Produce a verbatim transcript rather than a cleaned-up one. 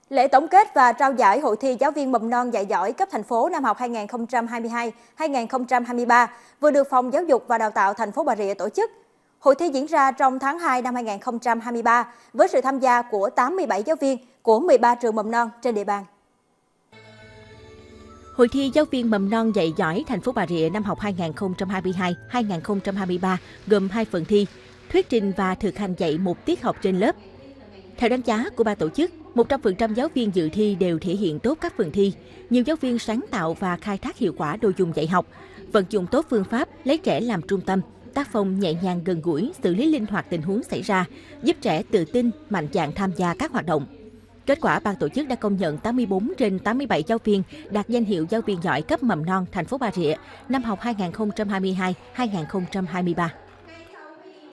Lễ tổng kết và trao giải hội thi giáo viên mầm non dạy giỏi cấp thành phố năm học hai nghìn không trăm hai mươi hai hai nghìn không trăm hai mươi ba vừa được Phòng Giáo dục và Đào tạo thành phố Bà Rịa tổ chức. Hội thi diễn ra trong tháng hai năm hai nghìn không trăm hai mươi ba với sự tham gia của tám mươi bảy giáo viên của mười ba trường mầm non trên địa bàn. Hội thi giáo viên mầm non dạy giỏi thành phố Bà Rịa năm học hai nghìn không trăm hai mươi hai hai nghìn không trăm hai mươi ba gồm hai phần thi, thuyết trình và thực hành dạy một tiết học trên lớp. Theo đánh giá của ban tổ chức, một trăm phần trăm giáo viên dự thi đều thể hiện tốt các phần thi. Nhiều giáo viên sáng tạo và khai thác hiệu quả nội dung dạy học, vận dụng tốt phương pháp lấy trẻ làm trung tâm, tác phong nhẹ nhàng gần gũi, xử lý linh hoạt tình huống xảy ra, giúp trẻ tự tin, mạnh dạn tham gia các hoạt động. Kết quả, ban tổ chức đã công nhận tám mươi bốn trên tám mươi bảy giáo viên đạt danh hiệu giáo viên giỏi cấp mầm non thành phố Bà Rịa năm học hai nghìn không trăm hai mươi hai hai nghìn không trăm hai mươi ba.